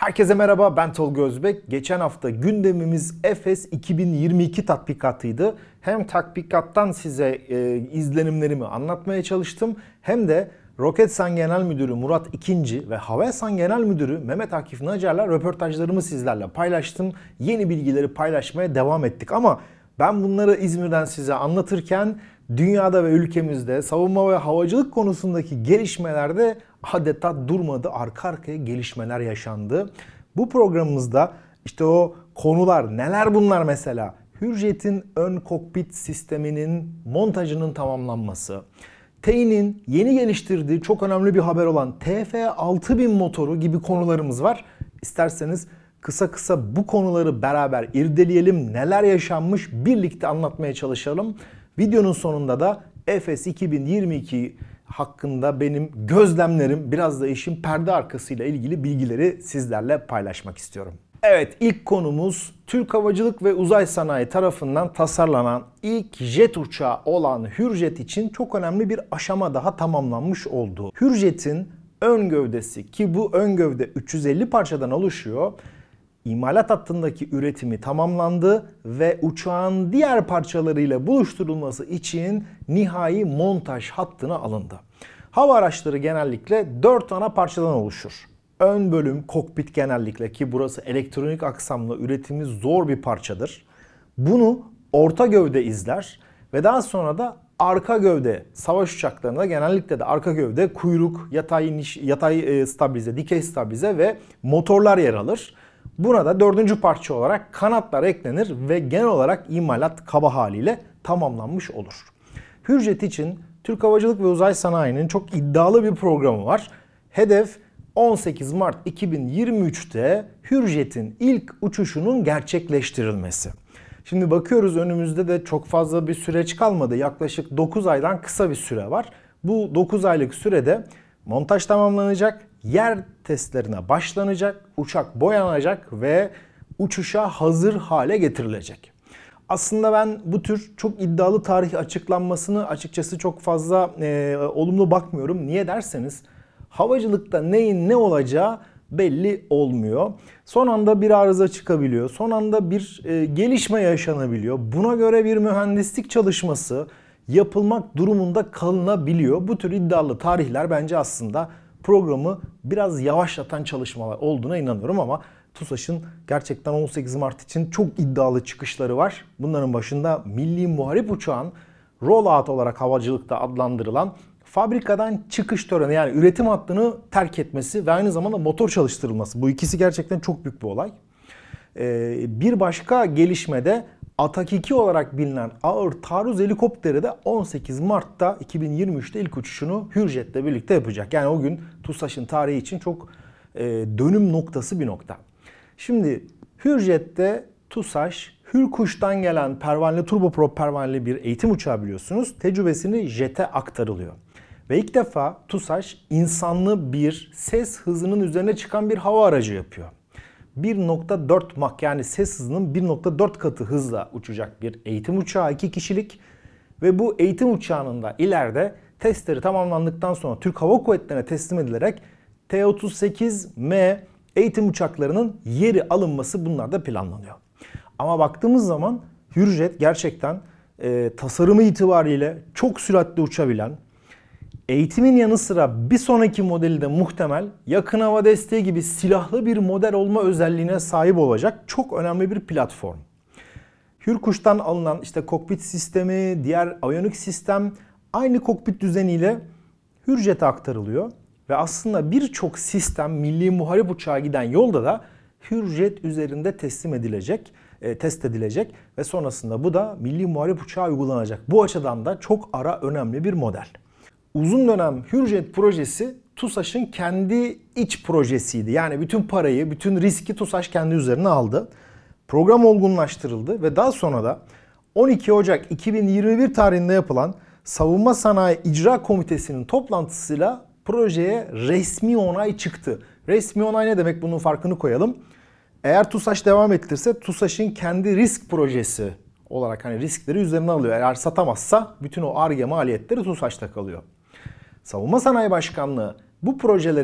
Herkese merhaba, ben Tolga Özbek. Geçen hafta gündemimiz Efes 2022 tatbikatıydı. Hem tatbikattan size izlenimlerimi anlatmaya çalıştım, hem de Roketsan Genel Müdürü Murat İkinci ve Havelsan Genel Müdürü Mehmet Akif Nacar'la röportajlarımı sizlerle paylaştım. Yeni bilgileri paylaşmaya devam ettik ama ben bunları İzmir'den size anlatırken dünyada ve ülkemizde savunma ve havacılık konusundaki gelişmelerde adeta durmadı. Arka arkaya gelişmeler yaşandı. Bu programımızda işte o konular neler bunlar mesela? Hürjet'in ön kokpit sisteminin montajının tamamlanması, TEİ'nin yeni geliştirdiği çok önemli bir haber olan TF6000 motoru gibi konularımız var. İsterseniz kısa kısa bu konuları beraber irdeleyelim. Neler yaşanmış birlikte anlatmaya çalışalım. Videonun sonunda da Efes 2022 hakkında benim gözlemlerim, biraz da işin perde arkasıyla ilgili bilgileri sizlerle paylaşmak istiyorum. Evet, ilk konumuz Türk Havacılık ve Uzay Sanayi tarafından tasarlanan ilk jet uçağı olan Hürjet için çok önemli bir aşama daha tamamlanmış oldu. Hürjet'in ön gövdesi, ki bu ön gövde 350 parçadan oluşuyor, İmalat hattındaki üretimi tamamlandı ve uçağın diğer parçalarıyla buluşturulması için nihai montaj hattına alındı. Hava araçları genellikle 4 ana parçadan oluşur. Ön bölüm, kokpit genellikle, ki burası elektronik aksamla üretimi zor bir parçadır. Bunu orta gövde izler ve daha sonra da arka gövde, savaş uçaklarında genellikle de arka gövde, kuyruk, yatay stabilize, dikey stabilize ve motorlar yer alır. Buna da dördüncü parça olarak kanatlar eklenir ve genel olarak imalat kaba haliyle tamamlanmış olur. Hürjet için Türk Havacılık ve Uzay Sanayi'nin çok iddialı bir programı var. Hedef 18 Mart 2023'te Hürjet'in ilk uçuşunun gerçekleştirilmesi. Şimdi bakıyoruz, önümüzde de çok fazla bir süreç kalmadı. Yaklaşık 9 aydan kısa bir süre var. Bu 9 aylık sürede montaj tamamlanacak, yer testlerine başlanacak, uçak boyanacak ve uçuşa hazır hale getirilecek. Aslında ben bu tür çok iddialı tarih açıklanmasını açıkçası çok fazla olumlu bakmıyorum. Niye derseniz havacılıkta neyin ne olacağı belli olmuyor. Son anda bir arıza çıkabiliyor. Son anda bir gelişme yaşanabiliyor. Buna göre bir mühendislik çalışması yapılmak durumunda kalınabiliyor. Bu tür iddialı tarihler bence aslında programı biraz yavaşlatan çalışmalar olduğuna inanıyorum ama TUSAŞ'ın gerçekten 18 Mart için çok iddialı çıkışları var. Bunların başında Milli Muharip Uçağın rollout olarak havacılıkta adlandırılan fabrikadan çıkış töreni, yani üretim hattını terk etmesi ve aynı zamanda motor çalıştırılması. Bu ikisi gerçekten çok büyük bir olay. Bir başka gelişmede Atak 2 olarak bilinen ağır taarruz helikopteri de 18 Mart'ta 2023'te ilk uçuşunu Hürjet'le birlikte yapacak. Yani o gün TUSAŞ'ın tarihi için çok dönüm noktası bir nokta. Şimdi Hürjet'te TUSAŞ, Hürkuş'tan gelen pervaneli, turboprop pervaneli bir eğitim uçağı biliyorsunuz. Tecrübesini JET'e aktarılıyor. Ve ilk defa TUSAŞ insanlı bir ses hızının üzerine çıkan bir hava aracı yapıyor. 1.4 Mach, yani ses hızının 1.4 katı hızla uçacak bir eğitim uçağı, 2 kişilik. Ve bu eğitim uçağının da ileride testleri tamamlandıktan sonra Türk Hava Kuvvetleri'ne teslim edilerek T-38M eğitim uçaklarının yeri alınması, bunlar da planlanıyor. Ama baktığımız zaman Hürjet gerçekten tasarımı itibariyle çok süratli uçabilen, eğitimin yanı sıra bir sonraki modeli de muhtemel yakın hava desteği gibi silahlı bir model olma özelliğine sahip olacak çok önemli bir platform. Hürkuş'tan alınan işte kokpit sistemi, diğer aviyonik sistem aynı kokpit düzeniyle Hürjet'e aktarılıyor. Ve aslında birçok sistem Milli Muharip Uçağı giden yolda da Hürjet üzerinde test edilecek ve sonrasında bu da Milli Muharip Uçağı uygulanacak. Bu açıdan da çok önemli bir model. Uzun dönem Hürjet projesi TUSAŞ'ın kendi iç projesiydi. Yani bütün parayı, bütün riski TUSAŞ kendi üzerine aldı. Program olgunlaştırıldı ve daha sonra da 12 Ocak 2021 tarihinde yapılan Savunma Sanayi İcra Komitesi'nin toplantısıyla projeye resmi onay çıktı. Resmi onay ne demek? Bunun farkını koyalım. Eğer TUSAŞ devam ettirirse TUSAŞ'ın kendi risk projesi olarak riskleri üzerine alıyor. Eğer satamazsa bütün o Ar-Ge maliyetleri TUSAŞ'ta kalıyor. Savunma Sanayi Başkanlığı bu projeleri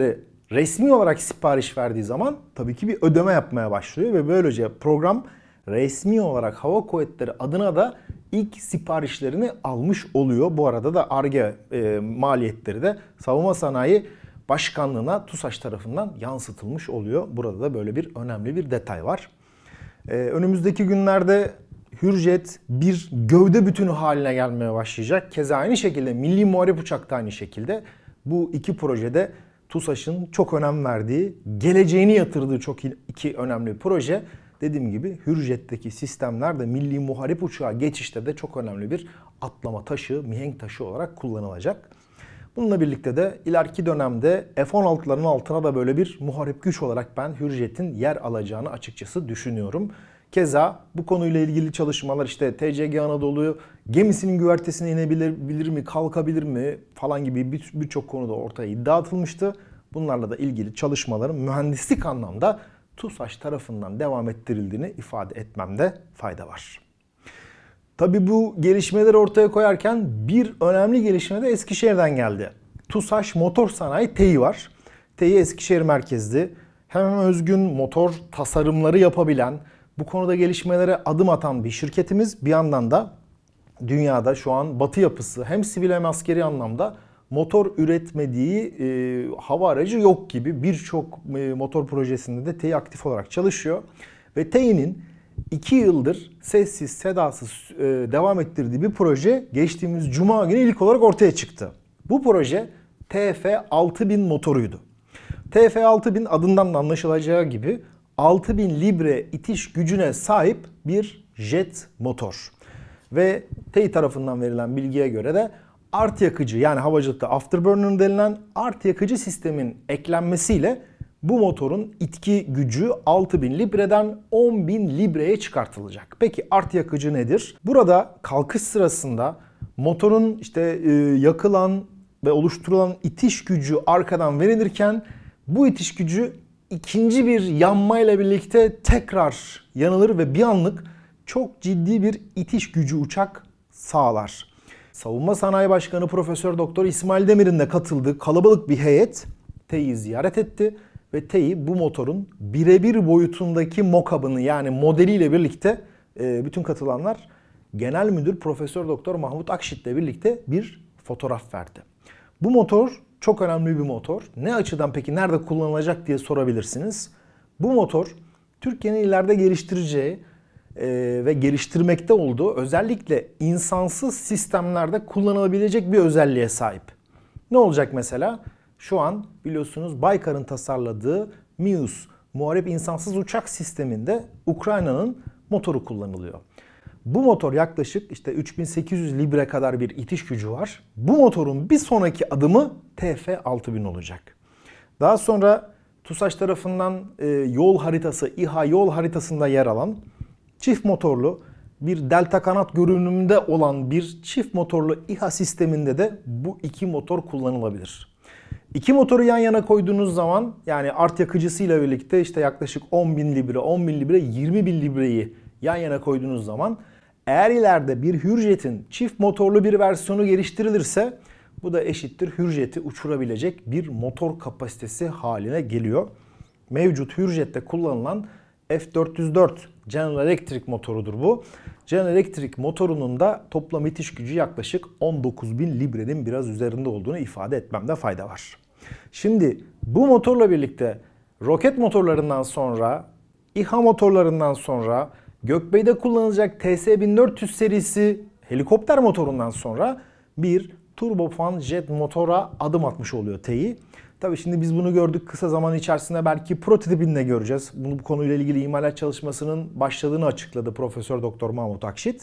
resmi olarak sipariş verdiği zaman tabii ki bir ödeme yapmaya başlıyor ve böylece program resmi olarak Hava Kuvvetleri adına da ilk siparişlerini almış oluyor. Bu arada da Ar-Ge maliyetleri de Savunma Sanayi Başkanlığı'na TUSAŞ tarafından yansıtılmış oluyor. Burada da böyle bir önemli bir detay var. Önümüzdeki günlerde Hürjet bir gövde bütünü haline gelmeye başlayacak. Keza aynı şekilde Milli Muharip Uçak da aynı şekilde. Bu iki projede TUSAŞ'ın çok önem verdiği, geleceğini yatırdığı çok iki önemli proje. Dediğim gibi Hürjet'teki sistemler de Milli Muharip Uçağa geçişte de çok önemli bir atlama taşı, mihenk taşı olarak kullanılacak. Bununla birlikte de ileriki dönemde F-16'ların altına da böyle bir muharip güç olarak ben Hürjet'in yer alacağını açıkçası düşünüyorum. Keza bu konuyla ilgili çalışmalar işte TCG Anadolu gemisinin güvertesine inebilir mi, kalkabilir mi falan gibi birçok konuda ortaya iddia atılmıştı. Bunlarla da ilgili çalışmaların mühendislik anlamda TUSAŞ tarafından devam ettirildiğini ifade etmemde fayda var. Tabii bu gelişmeleri ortaya koyarken bir önemli gelişme de Eskişehir'den geldi. TUSAŞ Motor Sanayi TEİ var. TEİ Eskişehir merkezli. Hem özgün motor tasarımları yapabilen, bu konuda gelişmelere adım atan bir şirketimiz. Bir yandan da dünyada şu an Batı yapısı hem sivil hem askeri anlamda motor üretmediği hava aracı yok gibi birçok motor projesinde de TEİ aktif olarak çalışıyor. Ve TEİ'nin 2 yıldır sessiz sedasız devam ettirdiği bir proje geçtiğimiz Cuma günü ilk olarak ortaya çıktı. Bu proje TF6000 motoruydu. TF6000 adından da anlaşılacağı gibi 6000 libre itiş gücüne sahip bir jet motor. Ve TEİ tarafından verilen bilgiye göre de art yakıcı yani havacılıkta afterburner denilen art yakıcı sistemin eklenmesiyle bu motorun itki gücü 6000 libreden 10.000 libreye çıkartılacak. Peki art yakıcı nedir? Burada kalkış sırasında motorun işte yakılan ve oluşturulan itiş gücü arkadan verilirken bu itiş gücü ikinci bir yanmayla birlikte tekrar yanılır ve bir anlık çok ciddi bir itiş gücü uçak sağlar. Savunma Sanayi Başkanı Profesör Doktor İsmail Demir'in de katıldığı kalabalık bir heyet TEİ'yi ziyaret etti ve TEİ bu motorun birebir boyutundaki mock-up'ını yani modeliyle birlikte bütün katılanlar Genel Müdür Profesör Doktor Mahmut Akşit'le birlikte bir fotoğraf verdi. Bu motor çok önemli bir motor. Ne açıdan peki nerede kullanılacak diye sorabilirsiniz. Bu motor Türkiye'nin ileride geliştireceği ve geliştirmekte olduğu özellikle insansız sistemlerde kullanılabilecek bir özelliğe sahip. Ne olacak mesela? Şu an biliyorsunuz Baykar'ın tasarladığı MIUS muharip insansız uçak sisteminde Ukrayna'nın motoru kullanılıyor. Bu motor yaklaşık işte 3800 libre kadar bir itiş gücü var. Bu motorun bir sonraki adımı TF6000 olacak. Daha sonra TUSAŞ tarafından yol haritası, İHA yol haritasında yer alan çift motorlu bir delta kanat görünümünde olan bir çift motorlu İHA sisteminde de bu iki motor kullanılabilir. İki motoru yan yana koyduğunuz zaman yani art yakıcısıyla birlikte işte yaklaşık 10.000 libre, 10.000 libre, 20.000 libreyi yan yana koyduğunuz zaman eğer ileride bir Hürjet'in çift motorlu bir versiyonu geliştirilirse bu da eşittir Hürjet'i uçurabilecek bir motor kapasitesi haline geliyor. Mevcut Hürjet'te kullanılan F404 General Electric motorudur bu. General Electric motorunun da toplam itiş gücü yaklaşık 19.000 librenin biraz üzerinde olduğunu ifade etmemde fayda var. Şimdi bu motorla birlikte roket motorlarından sonra, İHA motorlarından sonra, Gökbey'de kullanılacak TS1400 serisi helikopter motorundan sonra bir turbofan jet motora adım atmış oluyor TEİ. Tabii şimdi biz bunu gördük, kısa zaman içerisinde belki prototipini de göreceğiz. Bu konuyla ilgili imalat çalışmasının başladığını açıkladı Profesör Doktor Mahmut Akşit.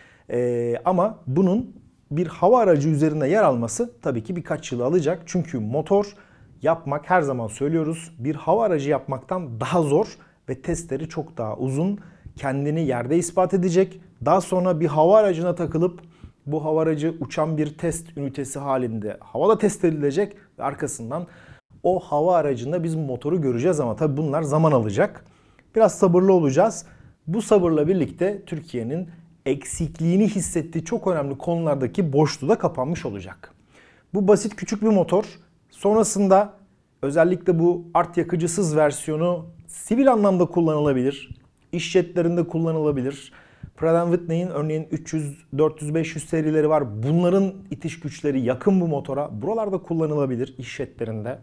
Ama bunun bir hava aracı üzerinde yer alması tabii ki birkaç yıl alacak. Çünkü motor yapmak her zaman söylüyoruz bir hava aracı yapmaktan daha zor ve testleri çok daha uzun. Kendini yerde ispat edecek. Daha sonra bir hava aracına takılıp bu hava aracı uçan bir test ünitesi halinde havada test edilecek ve arkasından o hava aracında biz bu motoru göreceğiz ama tabii bunlar zaman alacak. Biraz sabırlı olacağız. Bu sabırla birlikte Türkiye'nin eksikliğini hissettiği çok önemli konulardaki boşluğu da kapanmış olacak. Bu basit küçük bir motor. Sonrasında Özellikle bu art yakıcısız versiyonu sivil anlamda kullanılabilir. İş jetlerinde kullanılabilir. Pratt Whitney'in örneğin 300, 400, 500 serileri var. Bunların itiş güçleri yakın bu motora. Buralarda kullanılabilir iş jetlerinde.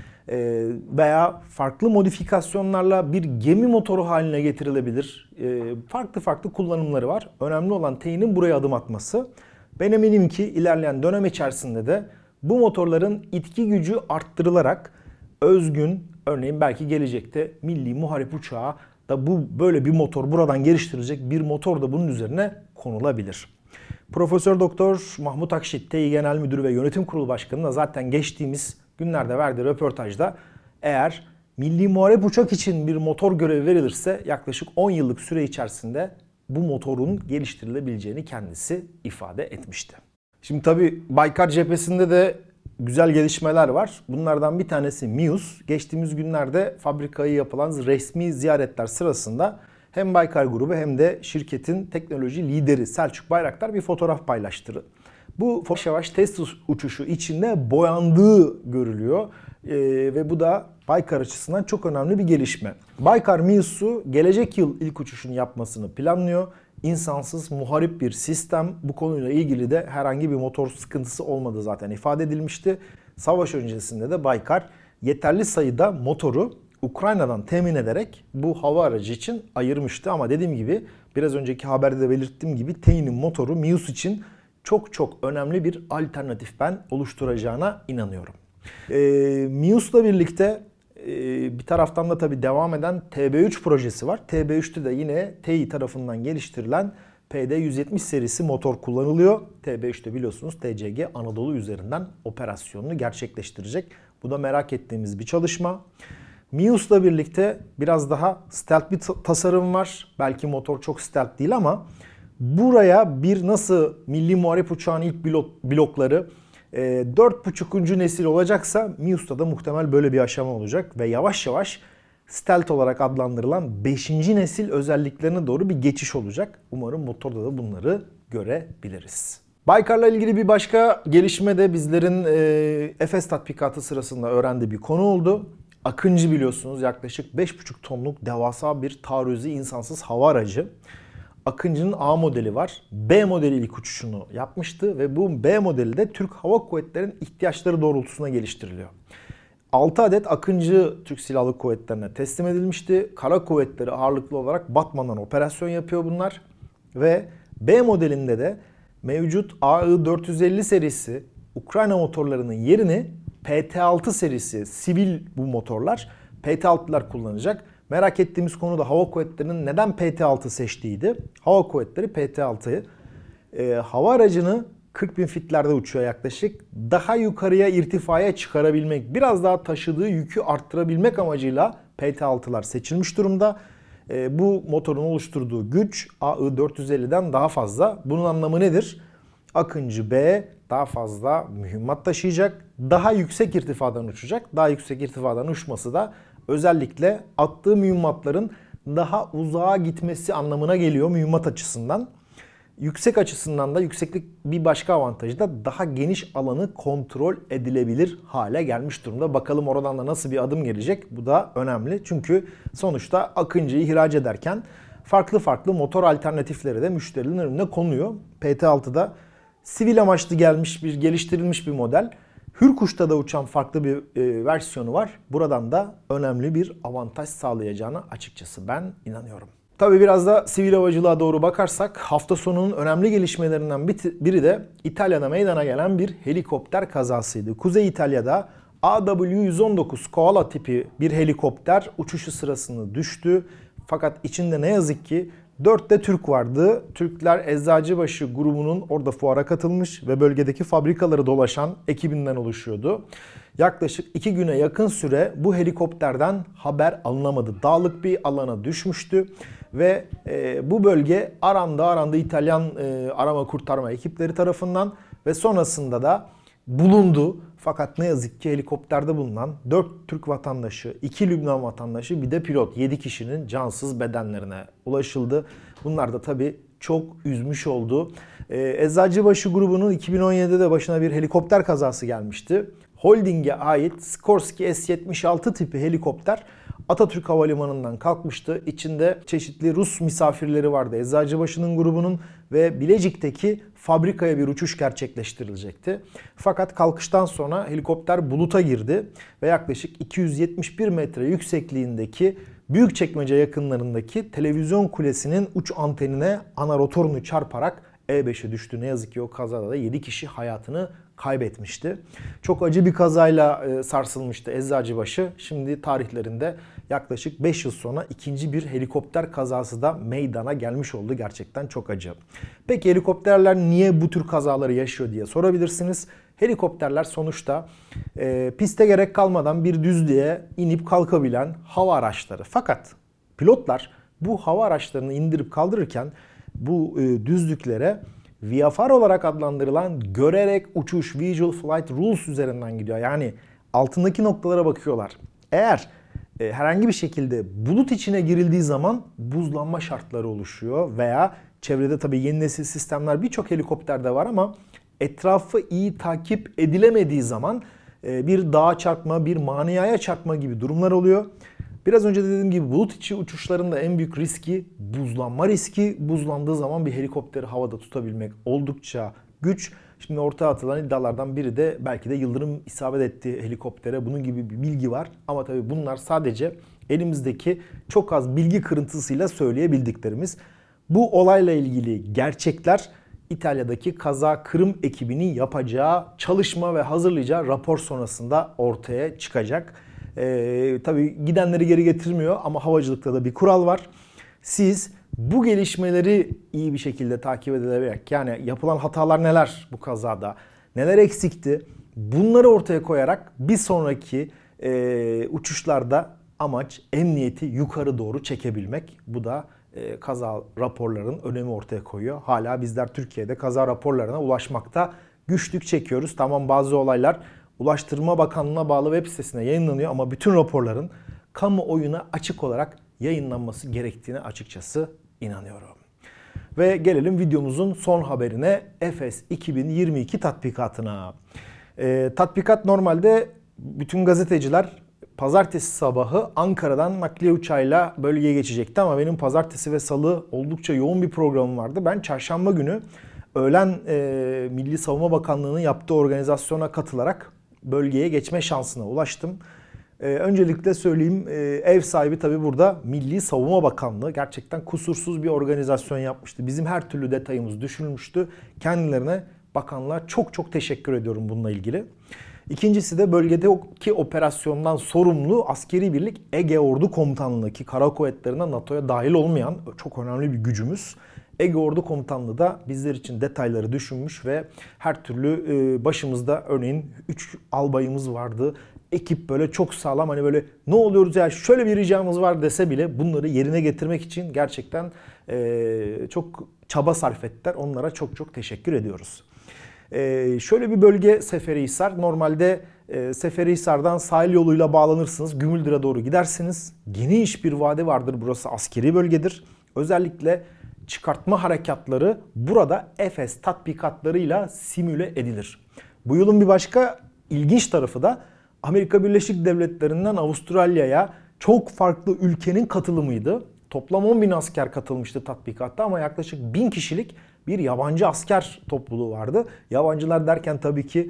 Veya farklı modifikasyonlarla bir gemi motoru haline getirilebilir. Farklı farklı kullanımları var. Önemli olan Tey'nin buraya adım atması. Ben eminim ki ilerleyen dönem içerisinde de bu motorların itki gücü arttırılarak özgün, örneğin belki gelecekte milli muharip uçağı da böyle bir motor buradan geliştirilecek bir motor da bunun üzerine konulabilir. Profesör Doktor Mahmut Akşit, TEİ Genel Müdürü ve Yönetim Kurulu Başkanı da zaten geçtiğimiz günlerde verdiği röportajda eğer milli muharip uçak için bir motor görevi verilirse yaklaşık 10 yıllık süre içerisinde bu motorun geliştirilebileceğini kendisi ifade etmişti. Şimdi tabii Baykar cephesinde de güzel gelişmeler var. Bunlardan bir tanesi MİUS. Geçtiğimiz günlerde fabrikaya yapılan resmi ziyaretler sırasında hem Baykar grubu hem de şirketin teknoloji lideri Selçuk Bayraktar bir fotoğraf paylaştı. Bu yavaş yavaş test uçuşu içinde boyandığı görülüyor. Ve bu da Baykar açısından çok önemli bir gelişme. Baykar MİUS'u gelecek yıl ilk uçuşunu yapmasını planlıyor. İnsansız muharip bir sistem. Bu konuyla ilgili de herhangi bir motor sıkıntısı olmadığı zaten ifade edilmişti. Savaş öncesinde de Baykar yeterli sayıda motoru Ukrayna'dan temin ederek bu hava aracı için ayırmıştı. Ama dediğim gibi biraz önceki haberde de belirttiğim gibi TEİ'nin motoru MİUS için çok önemli bir alternatif ben oluşturacağına inanıyorum. MİUS'la birlikte bir taraftan da tabii devam eden TB3 projesi var. TB3'te de yine TEİ tarafından geliştirilen PD170 serisi motor kullanılıyor. TB3'te biliyorsunuz TCG Anadolu üzerinden operasyonunu gerçekleştirecek. Bu da merak ettiğimiz bir çalışma. MİUS'la birlikte biraz daha stealth bir tasarım var. Belki motor çok stealth değil ama buraya bir nasıl milli muharip uçağın ilk blokları 4.5. nesil olacaksa MİUS'ta da muhtemel böyle bir aşama olacak ve yavaş yavaş stealth olarak adlandırılan 5. nesil özelliklerine doğru bir geçiş olacak. Umarım motorda da bunları görebiliriz. Baykar'la ilgili bir başka gelişme de bizlerin Efes tatbikatı sırasında öğrendiği bir konu oldu. Akıncı biliyorsunuz yaklaşık 5,5 tonluk devasa bir taarruzi insansız hava aracı. Akıncı'nın A modeli var. B modeli ilk uçuşunu yapmıştı ve bu B modeli de Türk Hava Kuvvetleri'nin ihtiyaçları doğrultusunda geliştiriliyor. 6 adet Akıncı Türk Silahlı Kuvvetleri'ne teslim edilmişti. Kara Kuvvetleri ağırlıklı olarak Batman'dan operasyon yapıyor bunlar. Ve B modelinde de mevcut AI-450 serisi Ukrayna motorlarının yerini PT-6 serisi sivil bu motorlar PT-6'lar kullanacak. Merak ettiğimiz konu da Hava Kuvvetleri'nin neden PT-6 seçtiğiydi. Hava Kuvvetleri PT-6'yı hava aracını 40.000 fitlerde uçuyor yaklaşık. Daha yukarıya irtifaya çıkarabilmek, biraz daha taşıdığı yükü arttırabilmek amacıyla PT-6'lar seçilmiş durumda. Bu motorun oluşturduğu güç AI-450'den daha fazla. Bunun anlamı nedir? Akıncı B daha fazla mühimmat taşıyacak, daha yüksek irtifadan uçacak. Daha yüksek irtifadan uçması da özellikle attığı mühimmatların daha uzağa gitmesi anlamına geliyor mühimmat açısından. Yüksek açısından da yükseklik bir başka avantajı da daha geniş alanı kontrol edilebilir hale gelmiş durumda. Bakalım oradan da nasıl bir adım gelecek? Bu da önemli. Çünkü sonuçta Akıncı'yı ihraç ederken farklı motor alternatifleri de müşterinin önüne konuyor. PT-6'da sivil amaçlı geliştirilmiş bir model. Hürkuş'ta da uçan farklı bir versiyonu var. Buradan da önemli bir avantaj sağlayacağına açıkçası ben inanıyorum. Tabii biraz da sivil havacılığa doğru bakarsak hafta sonunun önemli gelişmelerinden biri de İtalya'da meydana gelen bir helikopter kazasıydı. Kuzey İtalya'da AW119 Koala tipi bir helikopter uçuşu sırasında düştü. Fakat içinde ne yazık ki 4 de Türk vardı. Türkler Eczacıbaşı grubunun orada fuara katılmış ve bölgedeki fabrikaları dolaşan ekibinden oluşuyordu. Yaklaşık 2 güne yakın süre bu helikopterden haber alınamadı. Dağlık bir alana düşmüştü ve bu bölge arandı İtalyan arama kurtarma ekipleri tarafından ve sonrasında da bulundu. Fakat ne yazık ki helikopterde bulunan 4 Türk vatandaşı, 2 Lübnan vatandaşı bir de pilot 7 kişinin cansız bedenlerine ulaşıldı. Bunlar da tabii çok üzmüş oldu. Eczacıbaşı grubunun 2017'de de başına bir helikopter kazası gelmişti. Holding'e ait Skorsky S-76 tipi helikopter Atatürk Havalimanı'ndan kalkmıştı. İçinde çeşitli Rus misafirleri vardı. Eczacıbaşı'nın grubunun ve Bilecik'teki fabrikaya bir uçuş gerçekleştirilecekti. Fakat kalkıştan sonra helikopter buluta girdi ve yaklaşık 271 metre yüksekliğindeki Büyükçekmece yakınlarındaki televizyon kulesinin uç antenine ana rotorunu çarparak E5'e düştü. Ne yazık ki o kazada da 7 kişi hayatını kaybetmişti. Çok acı bir kazayla sarsılmıştı Eczacıbaşı. Şimdi tarihlerinde yaklaşık 5 yıl sonra ikinci bir helikopter kazası da meydana gelmiş oldu. Gerçekten çok acı. Peki helikopterler niye bu tür kazaları yaşıyor diye sorabilirsiniz. Helikopterler sonuçta piste gerek kalmadan bir düzlüğe inip kalkabilen hava araçları. Fakat pilotlar bu hava araçlarını indirip kaldırırken bu düzlüklere VFR olarak adlandırılan görerek uçuş, Visual Flight Rules üzerinden gidiyor. Yani altındaki noktalara bakıyorlar. Eğer herhangi bir şekilde bulut içine girildiği zaman buzlanma şartları oluşuyor veya çevrede tabii yeni nesil sistemler birçok helikopterde var ama etrafı iyi takip edilemediği zaman bir dağa çarpma, bir maniaya çarpma gibi durumlar oluyor. Biraz önce dediğim gibi bulut içi uçuşlarında en büyük riski buzlanma riski. Buzlandığı zaman bir helikopteri havada tutabilmek oldukça güç. Şimdi ortaya atılan iddialardan biri de belki de yıldırım isabet ettiği helikoptere bunun gibi bir bilgi var. Ama tabii bunlar sadece elimizdeki çok az bilgi kırıntısıyla söyleyebildiklerimiz. Bu olayla ilgili gerçekler İtalya'daki kaza kırım ekibinin yapacağı çalışma ve hazırlayacağı rapor sonrasında ortaya çıkacak. Tabii gidenleri geri getirmiyor ama havacılıkta da bir kural var. Siz bu gelişmeleri iyi bir şekilde takip edilerek, yani yapılan hatalar neler bu kazada, neler eksikti, bunları ortaya koyarak bir sonraki uçuşlarda amaç emniyeti yukarı doğru çekebilmek. Bu da kaza raporlarının önemi ortaya koyuyor. Hala bizler Türkiye'de kaza raporlarına ulaşmakta güçlük çekiyoruz. Tamam, bazı olaylar Ulaştırma Bakanlığı'na bağlı web sitesine yayınlanıyor ama bütün raporların kamuoyuna açık olarak yayınlanması gerektiğine açıkçası inanıyorum. Ve gelelim videomuzun son haberine, Efes 2022 tatbikatına. Tatbikat normalde bütün gazeteciler pazartesi sabahı Ankara'dan nakliye uçağıyla bölgeye geçecekti ama benim pazartesi ve salı oldukça yoğun bir programım vardı. Ben çarşamba günü öğlen Milli Savunma Bakanlığı'nın yaptığı organizasyona katılarak bölgeye geçme şansına ulaştım. Öncelikle söyleyeyim, ev sahibi tabii burada Milli Savunma Bakanlığı gerçekten kusursuz bir organizasyon yapmıştı. Bizim her türlü detayımız düşünülmüştü. Kendilerine, bakanlığa çok çok teşekkür ediyorum bununla ilgili. İkincisi de bölgedeki operasyondan sorumlu askeri birlik Ege Ordu Komutanlığı, ki kara kuvvetlerine, NATO'ya dahil olmayan çok önemli bir gücümüz. Ege Ordu Komutanlığı da bizler için detayları düşünmüş ve her türlü başımızda örneğin 3 albayımız vardı. Ekip böyle çok sağlam, hani böyle ne oluyoruz ya, şöyle bir ricamız var dese bile bunları yerine getirmek için gerçekten çok çaba sarf ettiler. Onlara çok çok teşekkür ediyoruz. Şöyle bir bölge Seferihisar. Normalde Seferihisar'dan sahil yoluyla bağlanırsınız. Gümüldür'e doğru gidersiniz. Geniş bir vadi vardır. Burası askeri bölgedir. Özellikle çıkartma harekatları burada Efes tatbikatlarıyla simüle edilir. Bu yılın bir başka ilginç tarafı da Amerika Birleşik Devletleri'nden Avustralya'ya çok farklı ülkenin katılımıydı. Toplam 10.000 asker katılmıştı tatbikatta ama yaklaşık 1000 kişilik bir yabancı asker topluluğu vardı. Yabancılar derken tabii ki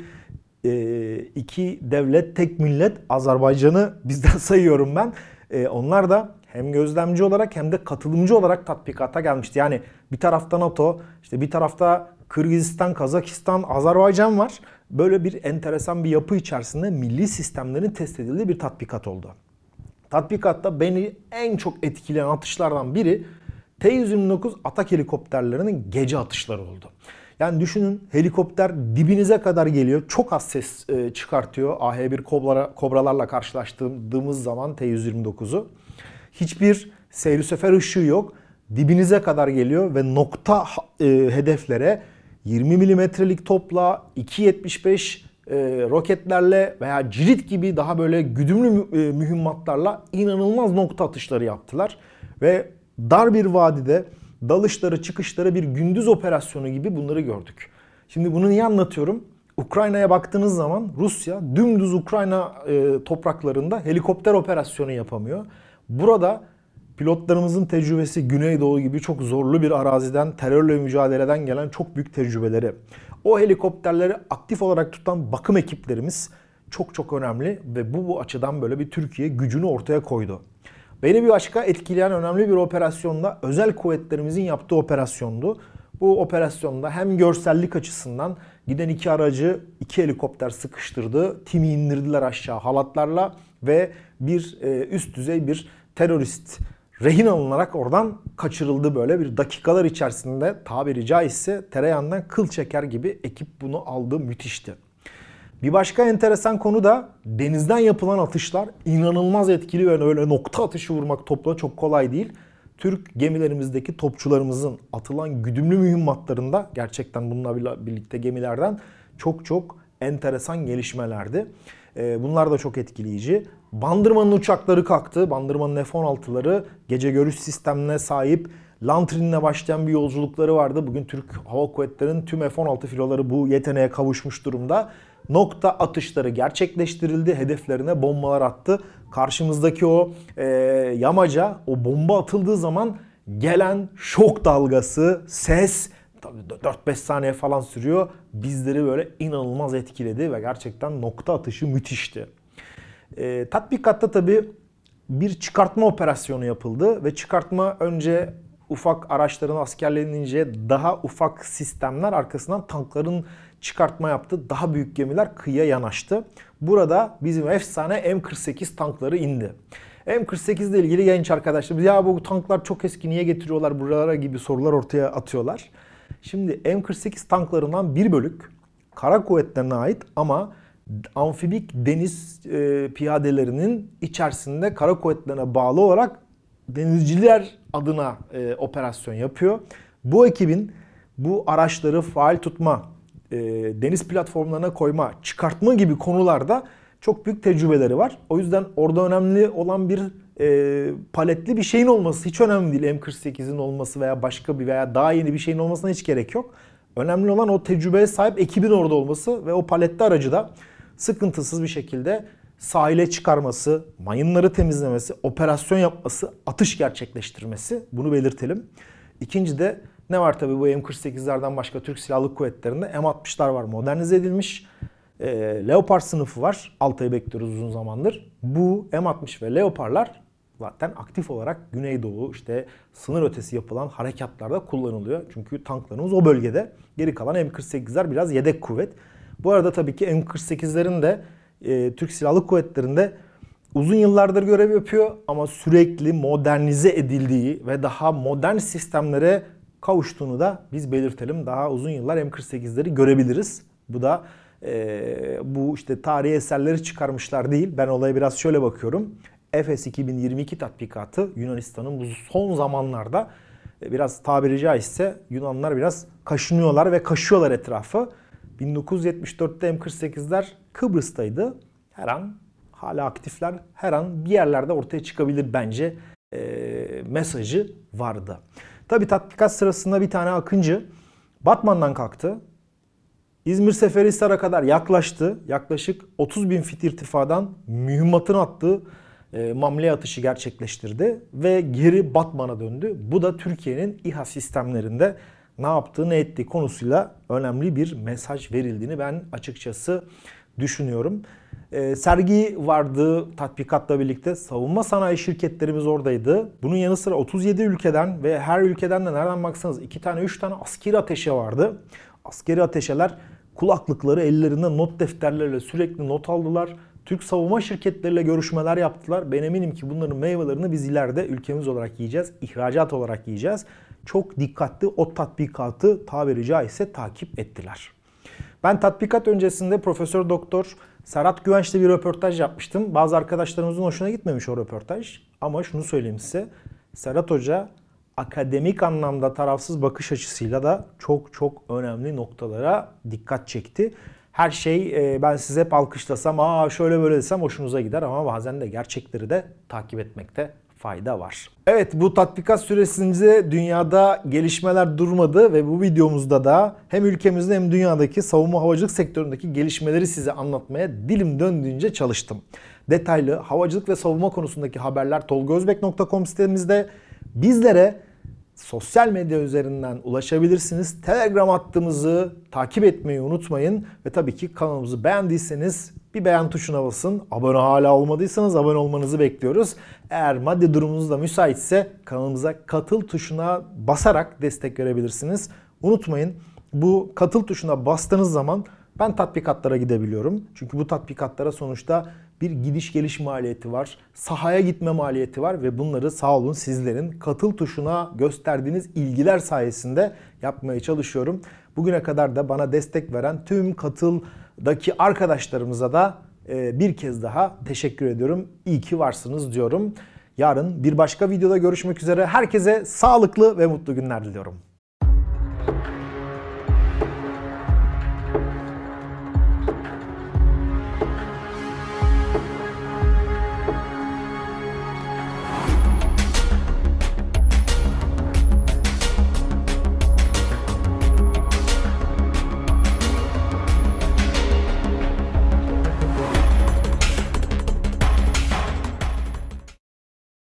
iki devlet, tek millet, Azerbaycan'ı bizden sayıyorum ben. Onlar da hem gözlemci olarak hem de katılımcı olarak tatbikata gelmişti. Yani bir tarafta NATO, işte bir tarafta Kırgızistan, Kazakistan, Azerbaycan var. Böyle bir enteresan bir yapı içerisinde milli sistemlerin test edildiği bir tatbikat oldu. Tatbikatta beni en çok etkileyen atışlardan biri T-129 atak helikopterlerinin gece atışları oldu. Yani düşünün, helikopter dibinize kadar geliyor. Çok az ses çıkartıyor. AH-1 Kobralarla karşılaştırdığımız zaman T-129'u. Hiçbir seyir sefer ışığı yok. Dibinize kadar geliyor ve nokta hedeflere 20 milimetrelik topla, 2.75 roketlerle veya cirit gibi daha böyle güdümlü mühimmatlarla inanılmaz nokta atışları yaptılar. Ve dar bir vadide dalışları, çıkışları bir gündüz operasyonu gibi bunları gördük. Şimdi bunu niye anlatıyorum? Ukrayna'ya baktığınız zaman Rusya dümdüz Ukrayna topraklarında helikopter operasyonu yapamıyor. Burada pilotlarımızın tecrübesi Güneydoğu gibi çok zorlu bir araziden, terörle mücadeleden gelen çok büyük tecrübeleri. O helikopterleri aktif olarak tutan bakım ekiplerimiz çok çok önemli ve bu açıdan böyle bir Türkiye gücünü ortaya koydu. Beni bir başka etkileyen önemli bir operasyonda özel kuvvetlerimizin yaptığı operasyondu. Bu operasyonda hem görsellik açısından giden iki aracı iki helikopter sıkıştırdı. Timi indirdiler aşağı halatlarla ve bir üst düzey bir terörist rehin alınarak oradan kaçırıldı böyle bir dakikalar içerisinde, tabiri caizse tereyağından kıl çeker gibi ekip bunu aldı, müthişti. Bir başka enteresan konu da denizden yapılan atışlar inanılmaz etkili ve öyle nokta atışı vurmak topla çok kolay değil. Türk gemilerimizdeki topçularımızın atılan güdümlü mühimmatlarında gerçekten bununla birlikte gemilerden çok çok enteresan gelişmelerdi. Bunlar da çok etkileyici. Bandırma'nın uçakları kalktı. Bandırma'nın F-16'ları gece görüş sistemine sahip Lantrin'le başlayan bir yolculukları vardı. Bugün Türk Hava Kuvvetleri'nin tüm F-16 filoları bu yeteneğe kavuşmuş durumda. Nokta atışları gerçekleştirildi. Hedeflerine bombalar attı. Karşımızdaki o yamaca, o bomba atıldığı zaman gelen şok dalgası, ses, tabii 4-5 saniye falan sürüyor. Bizleri böyle inanılmaz etkiledi ve gerçekten nokta atışı müthişti. Tatbikatta tabii bir çıkartma operasyonu yapıldı ve çıkartma önce ufak araçların askerlenince daha ufak sistemler arkasından tankların çıkartma yaptı. Daha büyük gemiler kıyıya yanaştı. Burada bizim efsane M48 tankları indi. M48 ile ilgili genç arkadaşlar ya bu tanklar çok eski niye getiriyorlar buralara gibi sorular ortaya atıyorlar. Şimdi M48 tanklarından bir bölük kara kuvvetlerine ait ama amfibik deniz piyadelerinin içerisinde kara kuvvetlerine bağlı olarak denizciler adına operasyon yapıyor. Bu ekibin bu araçları faal tutma, deniz platformlarına koyma, çıkartma gibi konularda çok büyük tecrübeleri var. O yüzden orada önemli olan bir paletli bir şeyin olması hiç önemli değil. M48'in olması veya başka bir veya daha yeni bir şeyin olmasına hiç gerek yok. Önemli olan o tecrübeye sahip ekibin orada olması ve o paletli aracı da sıkıntısız bir şekilde sahile çıkarması, mayınları temizlemesi, operasyon yapması, atış gerçekleştirmesi. Bunu belirtelim. İkinci de ne var tabii bu M48'lerden başka Türk Silahlı Kuvvetleri'nde M60'lar var modernize edilmiş. Leopard sınıfı var. Altay'ı bekliyoruz uzun zamandır. Bu M60 ve Leopard'lar zaten aktif olarak Güneydoğu işte sınır ötesi yapılan harekatlarda kullanılıyor. Çünkü tanklarımız o bölgede. Geri kalan M48'ler biraz yedek kuvvet. Bu arada tabii ki M48'lerin de Türk Silahlı Kuvvetleri'nde uzun yıllardır görev yapıyor ama sürekli modernize edildiği ve daha modern sistemlere kavuştuğunu da biz belirtelim. Daha uzun yıllar M48'leri görebiliriz. Bu da bu işte tarihi eserleri çıkarmışlar değil. Ben olaya biraz şöyle bakıyorum. Efes 2022 tatbikatı Yunanistan'ın bu son zamanlarda biraz tabiri caizse Yunanlar biraz kaşınıyorlar ve kaşıyorlar etrafı. 1974'te M48'ler Kıbrıs'taydı. Her an hala aktifler. Her an bir yerlerde ortaya çıkabilir bence mesajı vardı. Tabii tatbikat sırasında bir tane Akıncı Batman'dan kalktı. İzmir Seferihisar'a kadar yaklaştı. Yaklaşık 30 bin fit irtifadan mühimmatını attığı mamle atışı gerçekleştirdi ve geri Batman'a döndü. Bu da Türkiye'nin İHA sistemlerinde ne yaptığı ne ettiği konusuyla önemli bir mesaj verildiğini ben açıkçası düşünüyorum. Sergi vardı tatbikatla birlikte. Savunma sanayi şirketlerimiz oradaydı. Bunun yanı sıra 37 ülkeden ve her ülkeden de nereden baksanız 2 tane 3 tane askeri ateşe vardı. Askeri ateşeler kulaklıkları ellerinde not defterleriyle sürekli not aldılar. Türk savunma şirketleriyle görüşmeler yaptılar. Ben eminim ki bunların meyvelerini biz ileride ülkemiz olarak yiyeceğiz. İhracat olarak yiyeceğiz. Çok dikkatli o tatbikatı tabiri caizse takip ettiler. Ben tatbikat öncesinde Profesör Doktor Serhat Güvenç'le bir röportaj yapmıştım. Bazı arkadaşlarımızın hoşuna gitmemiş o röportaj. Ama şunu söyleyeyim size. Serhat Hoca akademik anlamda tarafsız bakış açısıyla da çok çok önemli noktalara dikkat çekti. Her şey ben size hep alkışlasam, şöyle böyle desem hoşunuza gider ama bazen de gerçekleri de takip etmekte fayda var. Evet, bu tatbikat süresince dünyada gelişmeler durmadı ve bu videomuzda da hem ülkemizde hem dünyadaki savunma havacılık sektöründeki gelişmeleri size anlatmaya dilim döndüğünce çalıştım. Detaylı havacılık ve savunma konusundaki haberler tolgozbek.com sitemizde. Bizlere sosyal medya üzerinden ulaşabilirsiniz. Telegram hattımızı takip etmeyi unutmayın. Ve tabii ki kanalımızı beğendiyseniz bir beğen tuşuna basın. Abone hala olmadıysanız abone olmanızı bekliyoruz. Eğer maddi durumunuz da müsaitse kanalımıza katıl tuşuna basarak destek verebilirsiniz. Unutmayın, bu katıl tuşuna bastığınız zaman ben tatbikatlara gidebiliyorum. Çünkü bu tatbikatlara sonuçta bir gidiş geliş maliyeti var. Sahaya gitme maliyeti var ve bunları sağ olun sizlerin katıl tuşuna gösterdiğiniz ilgiler sayesinde yapmaya çalışıyorum. Bugüne kadar da bana destek veren tüm katıldaki arkadaşlarımıza da bir kez daha teşekkür ediyorum. İyi ki varsınız diyorum. Yarın bir başka videoda görüşmek üzere. Herkese sağlıklı ve mutlu günler diliyorum.